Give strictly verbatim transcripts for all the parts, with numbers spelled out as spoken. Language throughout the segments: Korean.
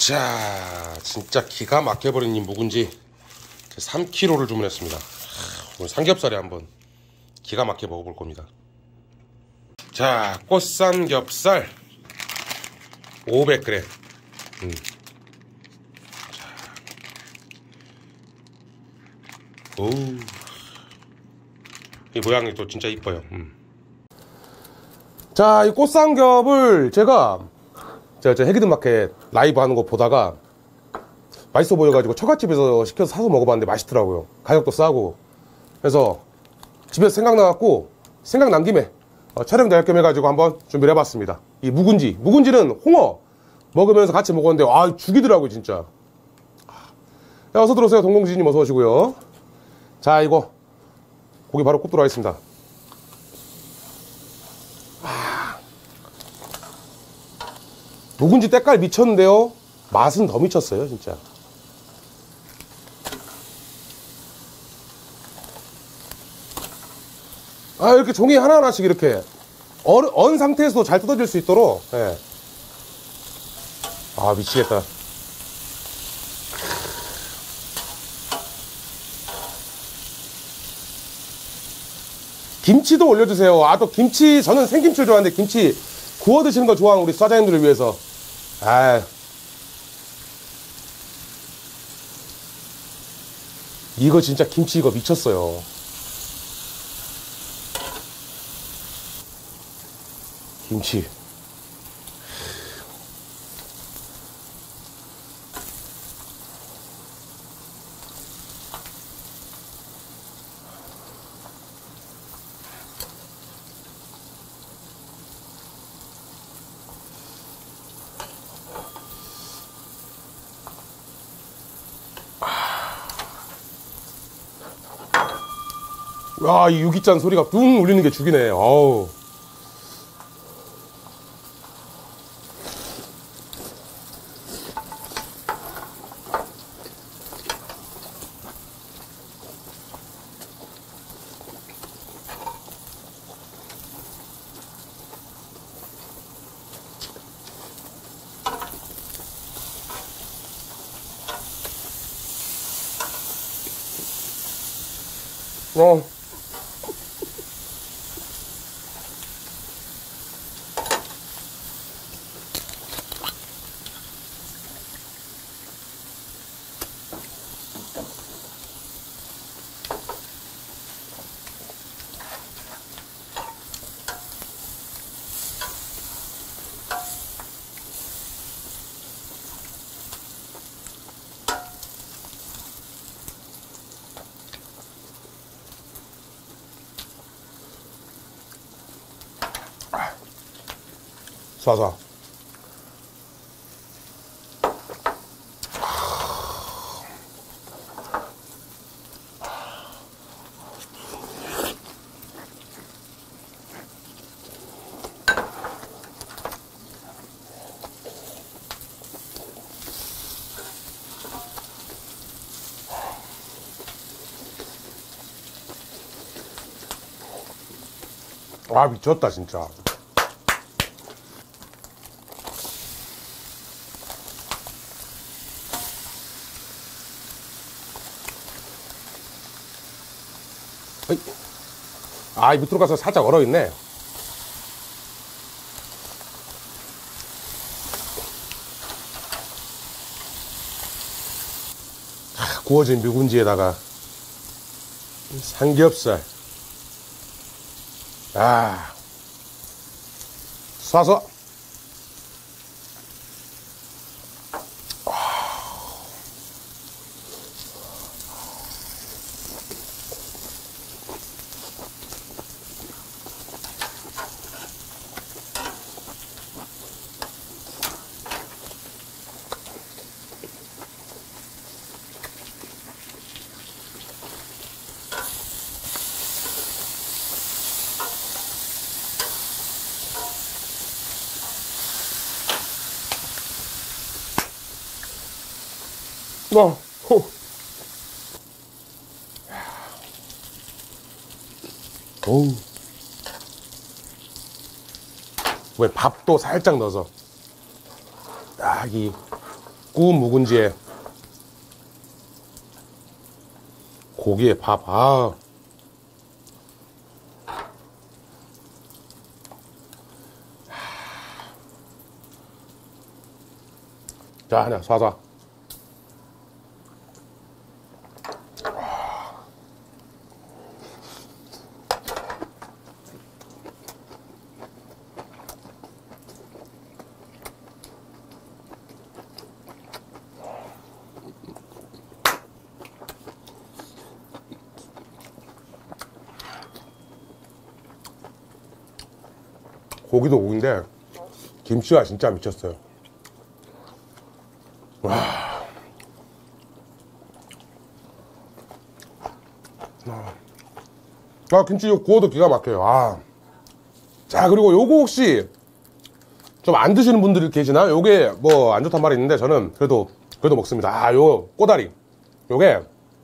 자, 진짜 기가 막혀버린 이 묵은지 삼 킬로그램를 주문했습니다. 오늘 삼겹살에 한번 기가 막혀 먹어볼 겁니다. 자, 꽃삼겹살 오백 그램. 음. 오, 이 모양이 또 진짜 이뻐요. 음. 자, 이 꽃삼겹을 제가 제가 해기든 마켓 라이브 하는 거 보다가 맛있어 보여가지고 처갓집에서 시켜서 사서 먹어봤는데 맛있더라고요. 가격도 싸고. 그래서 집에서 생각나갖고 생각난 김에 어, 촬영도 할 겸 해가지고 한번 준비를 해봤습니다. 이 묵은지 묵은지는 홍어 먹으면서 같이 먹었는데 아 죽이더라고요 진짜. 자, 어서 들어오세요. 동공지님 어서 오시고요. 자, 이거 고기 바로 굽도록 하겠습니다. 아, 묵은지 때깔 미쳤는데요, 맛은 더 미쳤어요 진짜. 아, 이렇게 종이 하나하나씩 이렇게 얼, 언 상태에서도 잘 뜯어질 수 있도록. 예. 아, 미치겠다. 김치도 올려주세요. 아, 또 김치, 저는 생김치를 좋아하는데 김치 구워 드시는 거 좋아하는 우리 사장님들을 위해서. 아, 이거 진짜 김치 이거 미쳤어요. 김치. 와, 이 유기짠 소리가 뚱 울리는 게 죽이네. 어우. 어. 쏴쏴. 아, 미쳤다 진짜. 어이. 아, 이 밑으로 가서 살짝 얼어있네. 아, 구워진 묵은지에다가 삼겹살. 아, 쏴서. 어, 호. 오우. 왜 밥도 살짝 넣어서 딱 이 구운 묵은지에 고기에 밥. 아. 자, 하나 쏴쏴. 고기도 고기인데 김치가 진짜 미쳤어요. 와. 아, 김치 구워도 기가 막혀요. 아. 자, 그리고 요거 혹시 좀 안 드시는 분들이 계시나? 요게 뭐 안 좋단 말이 있는데 저는 그래도 그래도 먹습니다. 아, 요 꼬다리. 요게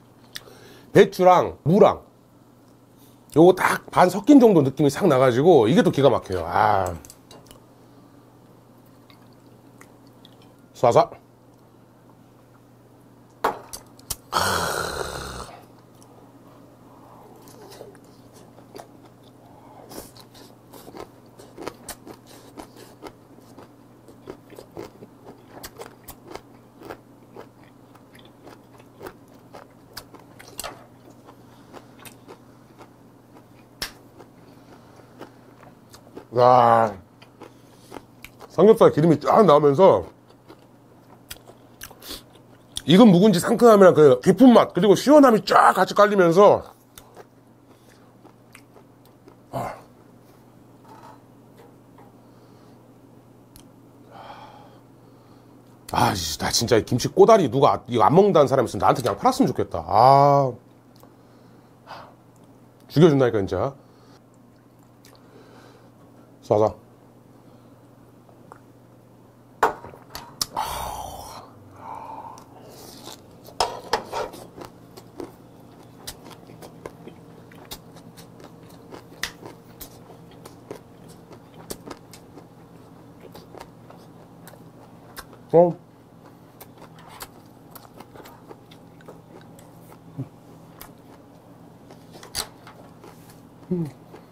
배추랑 무랑 요거 딱 반 섞인 정도 느낌이 싹 나가지고 이게 또 기가 막혀요. 아. 쏴쏴. 와, 삼겹살 기름이 쫙 나오면서 익은 묵은지 상큼함이랑 그 깊은 맛 그리고 시원함이 쫙 같이 깔리면서 아, 아, 나 진짜 김치 꼬다리 누가 이거 안 먹는다는 사람 있으면 나한테 그냥 팔았으면 좋겠다. 아, 죽여준다니까 진짜. 쏴서 어. 음.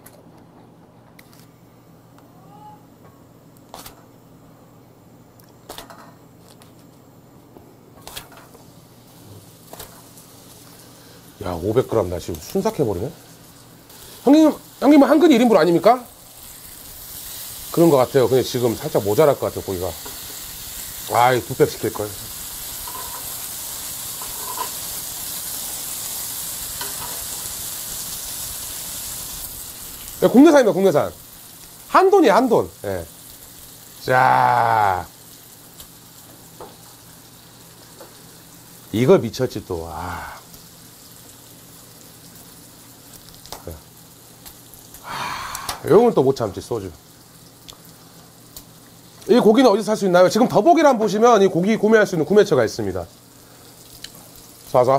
야, 오백 그램 나 지금 순삭해버리네. 형님, 형님은 한근이 일 인분 아닙니까? 그런 것 같아요. 근데 지금 살짝 모자랄 것 같아요, 고기가. 아이, 두 팩 시킬걸. 야, 국내산입니다, 국내산. 한돈이야, 한돈. 예. 자. 이거 미쳤지, 또. 아. 이건 또 못 참지, 소주. 이 고기는 어디서 살 수 있나요? 지금 더보기란 보시면 이 고기 구매할 수 있는 구매처가 있습니다. 쏴쏴.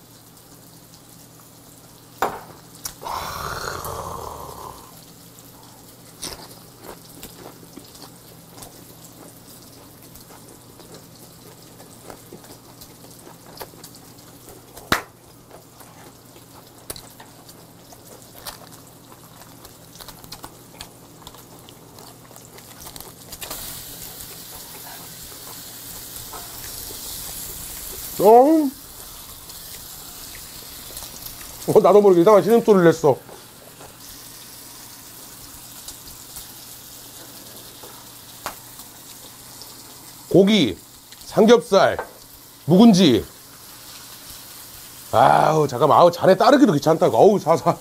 어? 어, 나도 모르게 이상한 신음소리를 냈어. 고기, 삼겹살, 묵은지. 아우, 잠깐만. 아우, 잔에 따르기도 귀찮다고. 어우, 사사.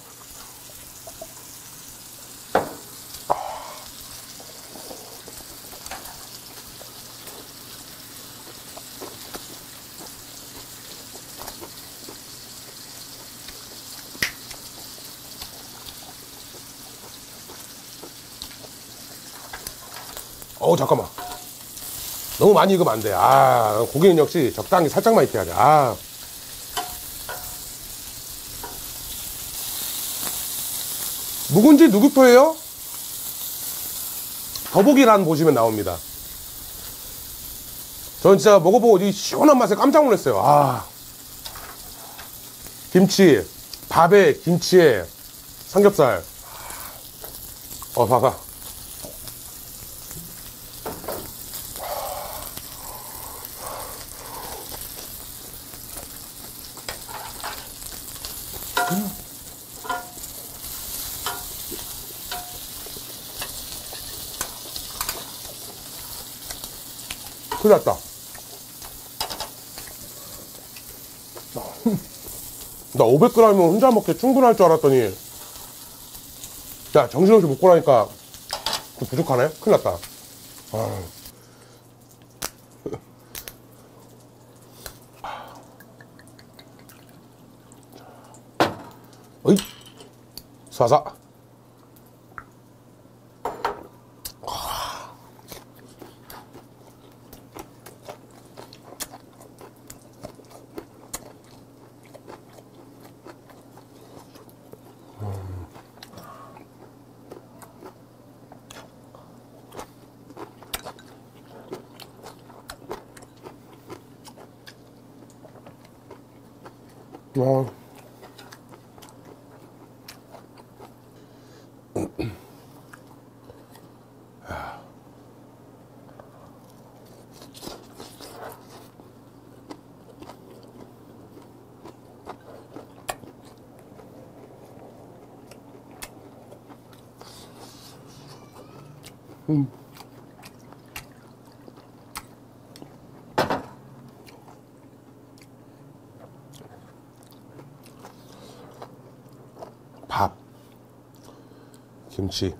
어우, 잠깐만. 너무 많이 익으면 안 돼. 아, 고기는 역시 적당히 살짝만 익혀야 돼. 아. 묵은지 누구표예요? 더보기란 보시면 나옵니다. 저는 진짜 먹어보고 이 시원한 맛에 깜짝 놀랐어요. 아, 김치, 밥에 김치에 삼겹살. 어, 봐봐. 음. 큰일 났다. 나 오백 그램이면 혼자 먹기 충분할 줄 알았더니, 야, 정신없이 먹고 나니까 좀 부족하네? 큰일 났다. 아. 어이, 사사. 어. 음. 밥, 김치,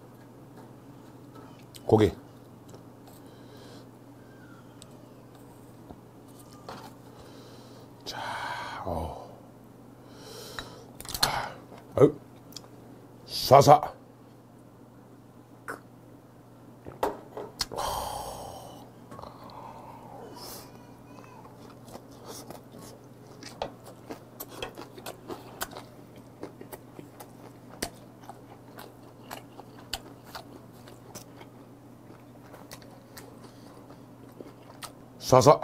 고기. 자, 어, 아유, 쏴쏴. 쏴쏴.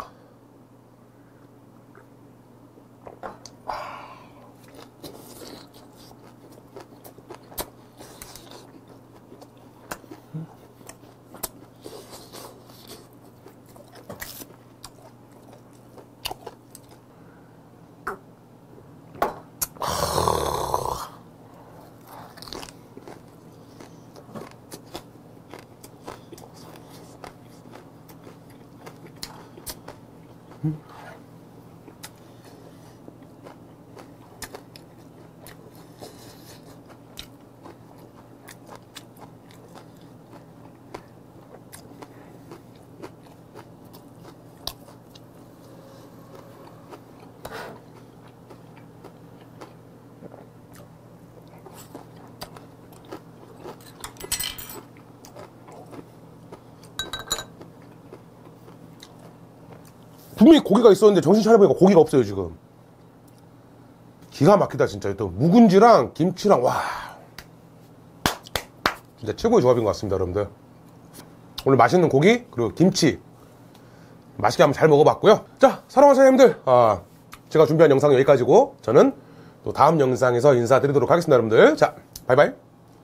분명히 고기가 있었는데 정신 차려보니까 고기가 없어요 지금. 기가 막히다 진짜. 또 묵은지랑 김치랑, 와, 진짜 최고의 조합인 것 같습니다 여러분들. 오늘 맛있는 고기 그리고 김치 맛있게 한번 잘 먹어봤고요. 자, 사랑하는 사장님들, 아, 제가 준비한 영상은 여기까지고 저는 또 다음 영상에서 인사드리도록 하겠습니다 여러분들. 자, 바이바이.